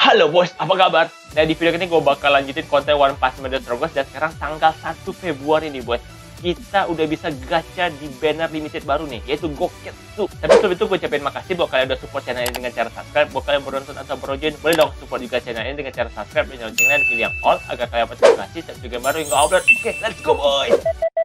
Halo bos, apa kabar? Nah, di video ini gue bakal lanjutin konten One Punch Man Dragons. Dan sekarang tanggal 1 Februari nih bos, kita udah bisa gacha di banner limited baru nih, yaitu Goketsu. Tapi sebelum itu gue ucapin makasih buat kalian udah support channel ini dengan cara subscribe. Buat kalian baru nonton atau baru join, boleh dong support juga channel ini dengan cara subscribe dan loncengnya pilih yang all agar kalian dapat notifikasi setiap video baru yang gue upload. Oke, let's go boys.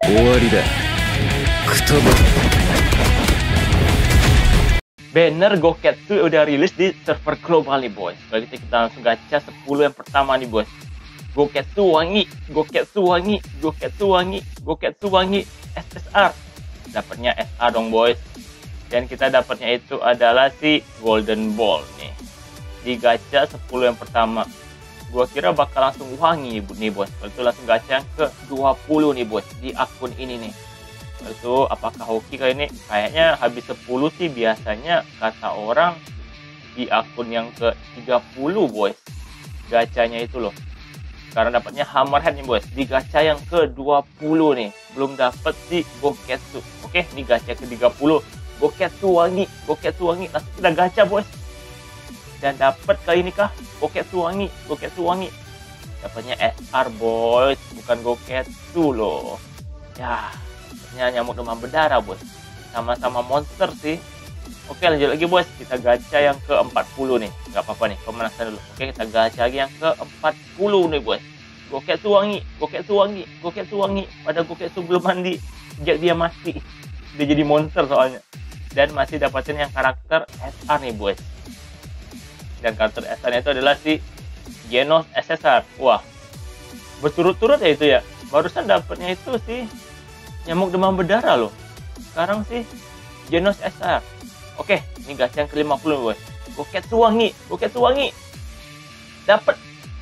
Banner Goketsu udah rilis di server global nih boys. Kalau gitu kita langsung gacha 10 yang pertama nih boys. Goketsu wangi, Goketsu wangi, Goketsu wangi, Goketsu wangi, SSR. Dapatnya SR dong boys. Dan kita dapatnya itu adalah si Golden Ball nih. Di gacha 10 yang pertama. Gua kira bakal langsung wangi nih bos. Kalau itu langsung gacha yang ke 20 nih bos di akun ini nih. Itu apakah hoki kali ini? Kayaknya habis 10 sih biasanya kata orang di akun yang ke 30 boys gacanya itu loh. Karena dapatnya Hammerhead nih boys di gacha yang ke 20 nih. Belum dapat si Goketsu. Oke, ini gacha ke 30 Goketsu wangi, Goketsu wangi. Langsung kita gacha boys. Dan dapat kali ini kah Goketsu wangi, Goketsu wangi. Dapatnya SR boys, bukan Goketsu loh. Ya, nyamuk demam berdarah bos, sama-sama monster sih. Oke, lanjut lagi bos, kita gacha yang ke 40 nih. Nggak apa-apa nih, pemanasan dulu. Oke, kita gacha lagi yang ke 40 nih bos. Goketsu wangi, Goketsu wangi, Goketsu wangi. Pada Goketsu belum mandi sejak dia mati. Dia jadi monster soalnya. Dan masih dapatin yang karakter SR nih bos. Dan karakter SR itu adalah si Genos SSR. Wah, berturut-turut ya itu ya. Barusan dapatnya itu sih nyamuk demam berdarah loh. Sekarang sih Genos SR. Oke, ini gacha yang ke-50 boys. Goketsu wangi, Goketsu wangi. Dapat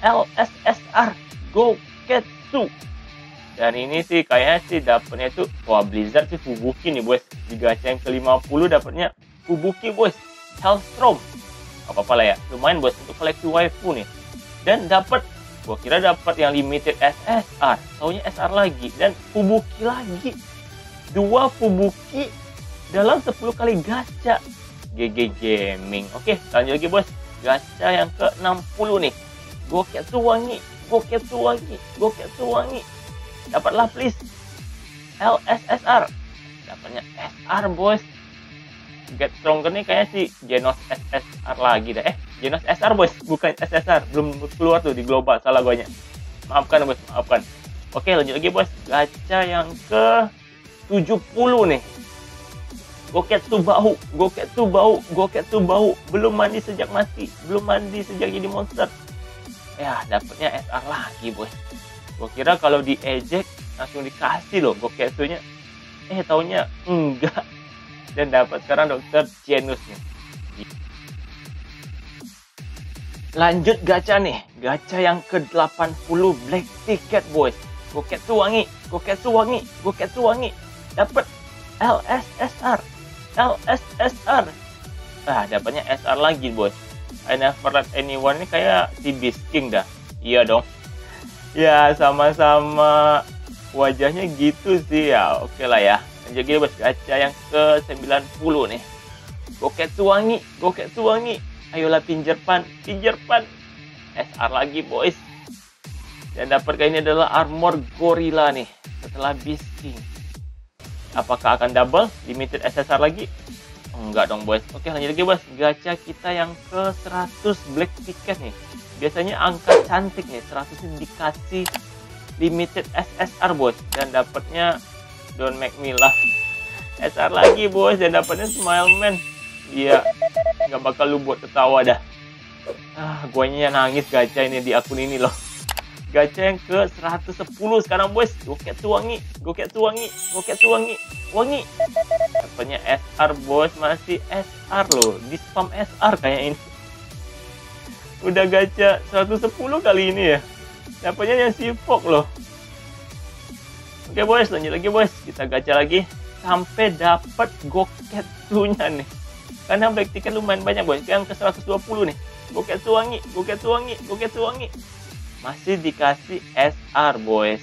LSSR Goketsu. Dan ini sih kayaknya sih dapatnya itu wah Blizzard sih Fubuki nih boys. Di gacha yang ke-50 dapatnya Fubuki boys. Hellstrom. Apa-apa lah ya. Lumayan boys untuk koleksi waifu nih. Dan dapat, gua kira dapat yang limited SSR, taunya SR lagi dan Fubuki lagi. 2 Fubuki dalam 10 kali gacha. GG Gaming. Oke, lanjut lagi bos. Gacha yang ke-60 nih. Goketsu wangi, Goketsu wangi, Goketsu wangi. Dapatlah please LSSR. Dapatnya SR bos. Get Stronger nih kayaknya si Genos SSR lagi dah. Genos SR bos, bukan SSR. Belum keluar tuh di global, salah guanya. Maafkan bos, maafkan. Oke, lanjut lagi bos. Gacha yang ke 70 nih. Goketsu bau, Goketsu bau, Goketsu bau. Belum mandi sejak mati, belum mandi sejak jadi monster. Ya, dapatnya SR lagi bos. Gua kira kalau diejek langsung dikasih loh Goketsunya. Taunya enggak. Dan dapat sekarang Dr. Genos nih. Lanjut gacha nih. Gacha yang ke-80 Black Ticket boys. Goketsu wangi, Goketsu wangi, Goketsu wangi. Dapat LSSR. LSSR. Dapatnya SR lagi boys. I never let anyone ini kayak si Beast King dah. Iya dong. Ya sama-sama wajahnya gitu sih ya. Oke lah ya. Lanjut lagi bos, gacha yang ke-90 nih. Goketsu wangi, Goketsu wangi. Ayolah pinjerpan, pinjerpan. SR lagi boys. Dan dapat kali ini adalah armor gorilla nih. Setelah Beast King. Apakah akan double? Limited SSR lagi? Enggak dong boys. Oke, lanjut lagi bos. Gacha kita yang ke-100 Black Ticket nih. Biasanya angka cantik nih. 100 ini dikasih limited SSR bos. Dan dapatnya Don't Make Me Laugh SR lagi bos. Dan dapatnya Smile Man. Iya, nggak bakal lu buat ketawa dah. Guanya nangis gacha ini di akun ini loh. Gacha yang ke 110 sekarang bos. Goketsu wangi, Goketsu wangi, Goketsu wangi, wangi. Dapatnya SR bos. Masih SR loh. Di spam SR kayak ini. Udah gacha 110 kali ini ya. Dapatnya yang sipok loh. Oke boys, lanjut lagi boys. Kita gacha lagi sampai dapat Goketsunya nih. Karena black ticket lumayan banyak boys. Yang ke 120 nih. Goketsu wangi, Goketsu wangi, Goketsu wangi. Masih dikasih SR boys.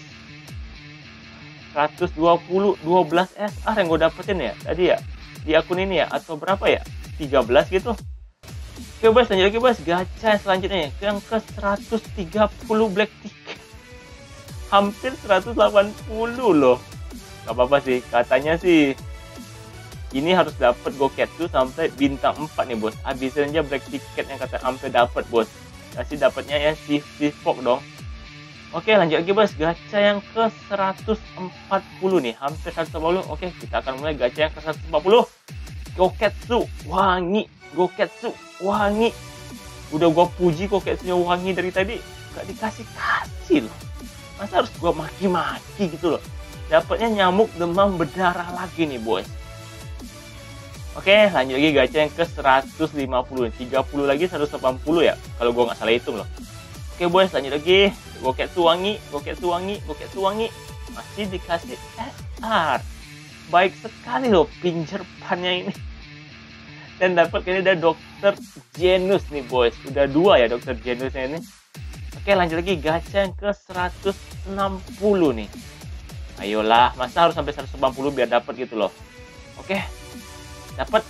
120 12 SR yang gue dapetin ya tadi ya. Di akun ini ya atau berapa ya? 13 gitu. Oke bos, lanjut lagi bos. Gacha selanjutnya yang ke 130 black ticket. Hampir 180 loh. Gak apa-apa sih, katanya sih ini harus dapat Goketsu sampai bintang 4 nih bos. Habisin aja black ticket yang kata sampai dapat bos. Kasih dapatnya ya si Fok dong. Oke, lanjut lagi bos. Gacha yang ke 140 nih, hampir 140. Oke, kita akan mulai gacha yang ke 140. Goketsu wangi, Goketsu wangi. Udah gua puji Goketsunya wangi dari tadi, gak dikasih loh. Masa harus gua maki-maki gitu loh. Dapatnya nyamuk demam berdarah lagi nih bos. Oke, lanjut lagi gacha yang ke 150. 30 lagi 180 ya, kalau gua nggak salah hitung loh. Oke bos, lanjut lagi. Goketsu wangi, Goketsu wangi, Goketsu wangi. Masih dikasih SR. Baik sekali loh pinjerpannya ini. Dan dapat kali ada Dr. Genus nih bos. Udah 2 ya Dr. Genusnya ini. Oke, lanjut lagi gacha yang ke 160 nih. Ayolah, masa harus sampai 180 biar dapat gitu loh. Oke. Dapat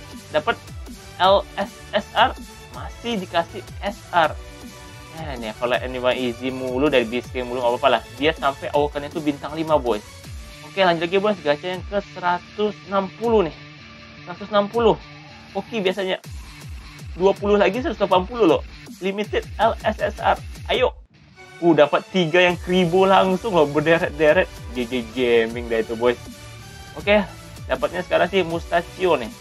LSSR, masih dikasih SR. Nih kalau anime easy mulu dari bisking mulu nggak apa-apa lah. Dia sampai awakennya itu bintang 5 boys. Oke, lanjut lagi bos, gacha yang ke 160 nih. 160. Oke, biasanya 20 lagi 180 loh. Limited LSSR. Ayo. Dapat 3 yang kribo langsung loh, berderet-deret. GG Gaming dah itu boys. Oke, dapatnya sekarang sih Mustachio nih.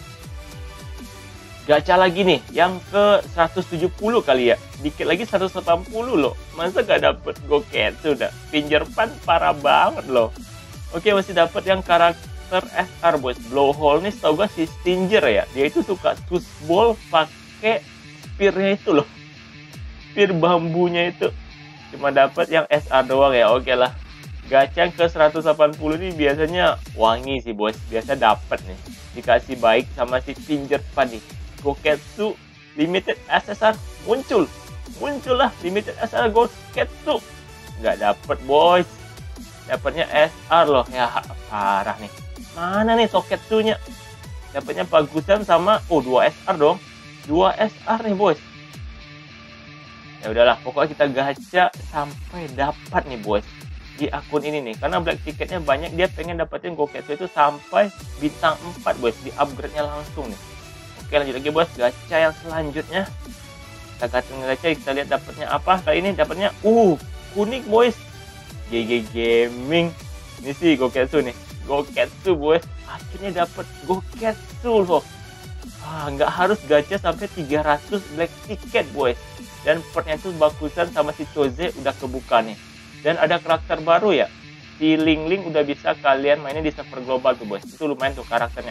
Gacha lagi nih, yang ke 170 kali ya. Dikit lagi 180 loh. Masa gak dapet Goketsu dah. Pinjerpan parah banget loh. Oke, masih dapat yang karakter SR boys. Blowhole nih setahu gue si Stinger ya. Dia itu suka touchball pakai spearnya itu loh. Spear bambunya itu. Cuma dapat yang SR doang ya. Oke lah. Gacha ke 180 ini biasanya wangi sih bos. Biasa dapat nih. Dikasih baik sama si Pinjerpan nih. Goketsu limited SSR muncul. Muncullah limited SSR Goketsu. Nggak dapat boys. Dapatnya SR loh. Ya parah nih. Mana nih Goketsunya? Dapatnya bagusan sama 2 SR dong. 2 SR nih boys. Ya udahlah, pokoknya kita gacha sampai dapat nih bos di akun ini nih. Karena black ticketnya banyak, dia pengen dapetin Goketsu itu sampai bintang 4 bos, di upgrade-nya langsung nih. Oke, lanjut lagi bos, gacha yang selanjutnya. Kita gacha, kita lihat dapatnya apa. Kali ini dapatnya kuning boys. GG Gaming. Ini sih Goketsu nih. Goketsu bos. Akhirnya dapat Goketsu loh. Nggak harus gacha sampai 300 black ticket boys. Dan pertnya itu bagusan sama si Choze udah kebuka nih. Dan ada karakter baru ya. Si Ling Ling udah bisa kalian mainin di server global tuh boys. Itu lumayan tuh karakternya.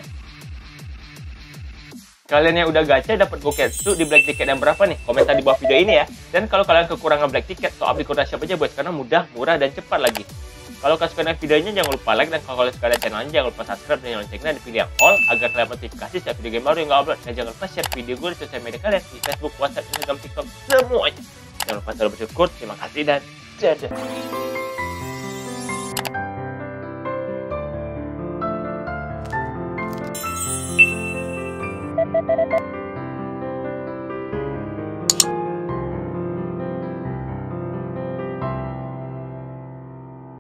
Kalian yang udah gacha dapat Goketsu di black ticket yang berapa nih? Komentar di bawah video ini ya. Dan kalau kalian kekurangan black ticket, so update kode siapa aja boys. Karena mudah, murah, dan cepat lagi. Kalau kalian suka videonya jangan lupa like, dan kalau kalian suka channelnya jangan lupa subscribe dan loncengnya dipilih yang all agar kalian notifikasi setiap video game baru yang gak upload. Dan jangan lupa share video gue di sosial media kalian di Facebook, WhatsApp, Instagram, TikTok, semuanya. Jangan lupa selalu bersyukur. Terima kasih dan dadah.